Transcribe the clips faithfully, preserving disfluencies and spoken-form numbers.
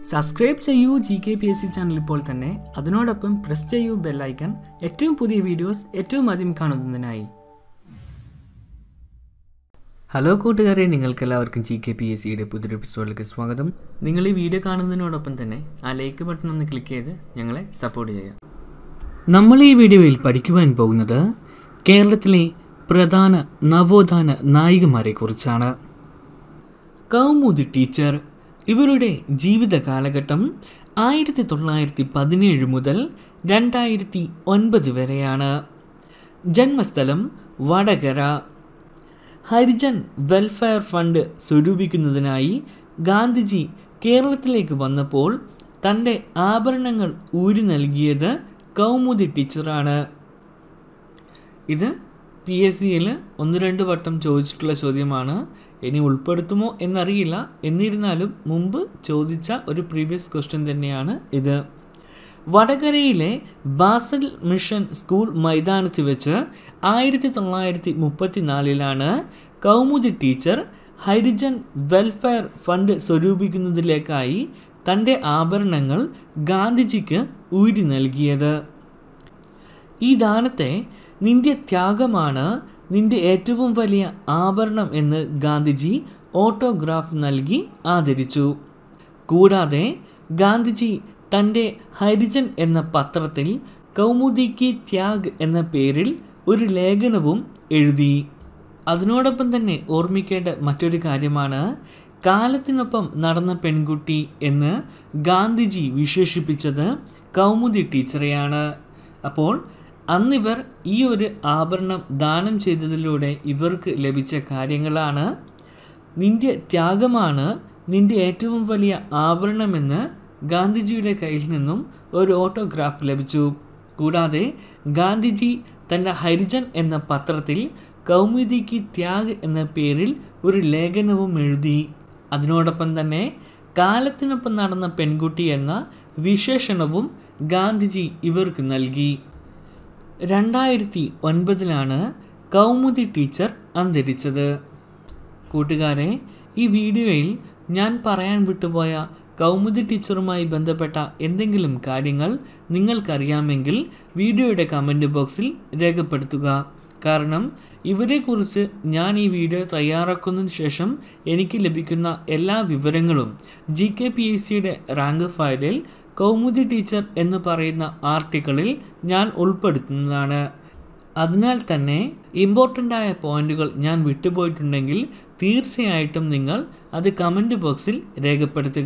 Subscribe ചെയ്യൂ G K P S C channel ഇപ്പോൾ തന്നെ. അതിനോടൊപ്പം പ്രസ് ചെയ്യൂ ബെൽ ഐക്കൺ, ഏറ്റവും പുതിയ വീഡിയോസ് ഏറ്റവും ആദ്യം കാണുന്നതിനായി. ഹലോ കൂട്ടുകാരെ, നിങ്ങൾക്കെല്ലാവർക്കും ജി കെ പി എസ് സിയുടെ പുതിയൊരു എപ്പിസോഡിലേക്ക് സ്വാഗതം. നിങ്ങൾ ഈ വീഡിയോ കാണുന്നതിനോടൊപ്പം തന്നെ ആ ലൈക്ക് ബട്ടൺ ഒന്ന് ക്ലിക്ക് ചെയ്ത് ഞങ്ങളെ സപ്പോർട്ട് ചെയ്യാം. നമ്മൾ ഈ വീഡിയോയിൽ പഠിക്കുവാൻ പോകുന്നത് കേരളത്തിലെ പ്രധാന നവോത്ഥാന നായികമാരെ കുറിച്ചാണ്. കൗമുദി ടീച്ചർ. ഇവരുടെ ജീവിത കാലഘട്ടം ആയിരത്തി തൊള്ളായിരത്തി പതിനേഴ് മുതൽ രണ്ടായിരത്തി ഒൻപത് വരെയാണ്. ജന്മസ്ഥലം വടകര. ഹരിജൻ വെൽഫെയർ ഫണ്ട് സ്വരൂപിക്കുന്നതിനായി ഗാന്ധിജി കേരളത്തിലേക്ക് വന്നപ്പോൾ തൻ്റെ ആഭരണങ്ങൾ ഊരി നൽകിയത് കൗമുദി ടീച്ചറാണ്. ഇത് പി എസ് സിയിൽ ഒന്ന് രണ്ട് വട്ടം ചോദിച്ചിട്ടുള്ള ചോദ്യമാണ്. ഇനി ഉൾപ്പെടുത്തുമോ എന്നറിയില്ല. എന്നിരുന്നാലും മുമ്പ് ചോദിച്ച ഒരു പ്രീവിയസ് ക്വസ്റ്റ്യൻ തന്നെയാണ് ഇത്. വടകരയിലെ ബാസൽ മിഷൻ സ്കൂൾ മൈതാനത്ത് വെച്ച് ആയിരത്തി തൊള്ളായിരത്തി മുപ്പത്തി നാലിലാണ് Kaumudi teacher Harijan welfare fund സ്വരൂപിക്കുന്നതിലേക്കായി തൻ്റെ ആഭരണങ്ങൾ ഗാന്ധിജിക്ക് ഊരി നൽകിയത്. ഈ ദാനത്തെ നിന്റെ ത്യാഗമാണ് നിന്റെ ഏറ്റവും വലിയ ആഭരണം എന്ന് ഗാന്ധിജി ഓട്ടോഗ്രാഫ് നൽകി ആദരിച്ചു. കൂടാതെ ഗാന്ധിജി തൻ്റെ ഹരിജൻ എന്ന പത്രത്തിൽ കൗമുദിക്ക് ത്യാഗ് എന്ന പേരിൽ ഒരു ലേഖനവും എഴുതി. അതിനോടൊപ്പം തന്നെ ഓർമ്മിക്കേണ്ട മറ്റൊരു കാര്യമാണ്, കാലത്തിനൊപ്പം നടന്ന പെൺകുട്ടി എന്ന് ഗാന്ധിജി വിശേഷിപ്പിച്ചത് കൗമുദി ടീച്ചറെയാണ്. അപ്പോൾ അന്നിവർ ഈ ഒരു ആഭരണം ദാനം ചെയ്തതിലൂടെ ഇവർക്ക് ലഭിച്ച കാര്യങ്ങളാണ്: നിന്റെ ത്യാഗമാണ് നിന്റെ ഏറ്റവും വലിയ ആഭരണമെന്ന് ഗാന്ധിജിയുടെ കയ്യിൽ നിന്നും ഒരു ഓട്ടോഗ്രാഫ് ലഭിച്ചു. കൂടാതെ ഗാന്ധിജി തൻ്റെ ഹരിജൻ എന്ന പത്രത്തിൽ കൗമുദിക്ക് ത്യാഗ് എന്ന പേരിൽ ഒരു ലേഖനവും എഴുതി. അതിനോടൊപ്പം തന്നെ കാലത്തിനൊപ്പം നടന്ന പെൺകുട്ടി എന്ന വിശേഷണവും ഗാന്ധിജി ഇവർക്ക് നൽകി. രണ്ടായിരത്തി ഒൻപതിലാണ് കൗമുദി ടീച്ചർ അന്തരിച്ചത്. കൂട്ടുകാരെ, ഈ വീഡിയോയിൽ ഞാൻ പറയാൻ വിട്ടുപോയ കൗമുദി ടീച്ചറുമായി ബന്ധപ്പെട്ട എന്തെങ്കിലും കാര്യങ്ങൾ നിങ്ങൾക്കറിയാമെങ്കിൽ വീഡിയോയുടെ കമൻറ്റ് ബോക്സിൽ രേഖപ്പെടുത്തുക. കാരണം ഇവരെക്കുറിച്ച് ഞാൻ ഈ വീഡിയോ തയ്യാറാക്കുന്നതിന് ശേഷം എനിക്ക് ലഭിക്കുന്ന എല്ലാ വിവരങ്ങളും ജി കെ പി എസ് സിയുടെ റാങ്ക് ഫയലിൽ കൗമുദി ടീച്ചർ എന്ന് പറയുന്ന ആർട്ടിക്കിളിൽ ഞാൻ ഉൾപ്പെടുത്തുന്നതാണ്. അതിനാൽ തന്നെ ഇമ്പോർട്ടൻ്റ് ആയ പോയിന്റുകൾ ഞാൻ വിട്ടുപോയിട്ടുണ്ടെങ്കിൽ തീർച്ചയായിട്ടും നിങ്ങൾ അത് കമൻറ്റ് ബോക്സിൽ രേഖപ്പെടുത്തുക.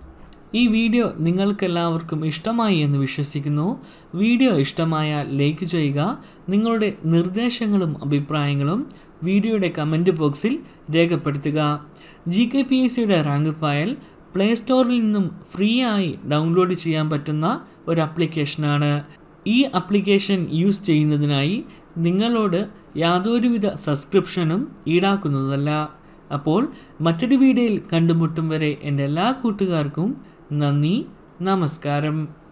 ഈ വീഡിയോ നിങ്ങൾക്കെല്ലാവർക്കും ഇഷ്ടമായി എന്ന് വിശ്വസിക്കുന്നു. വീഡിയോ ഇഷ്ടമായാൽ ലൈക്ക് ചെയ്യുക. നിങ്ങളുടെ നിർദ്ദേശങ്ങളും അഭിപ്രായങ്ങളും വീഡിയോയുടെ കമൻറ്റ് ബോക്സിൽ രേഖപ്പെടുത്തുക. ജി കെ പി എസ് സിയുടെ റാങ്ക് ഫയൽ പ്ലേ സ്റ്റോറിൽ നിന്നും ഫ്രീ ആയി ഡൗൺലോഡ് ചെയ്യാൻ പറ്റുന്ന ഒരു ആപ്ലിക്കേഷനാണ്. ഈ ആപ്ലിക്കേഷൻ യൂസ് ചെയ്യുന്നതിനായി നിങ്ങളോട് യാതൊരുവിധ സബ്സ്ക്രിപ്ഷനും ഈടാക്കുന്നതല്ല. അപ്പോൾ മറ്റൊരു വീഡിയോയിൽ കണ്ടുമുട്ടും വരെ എൻ്റെ എല്ലാ കൂട്ടുകാർക്കും നന്ദി, നമസ്കാരം.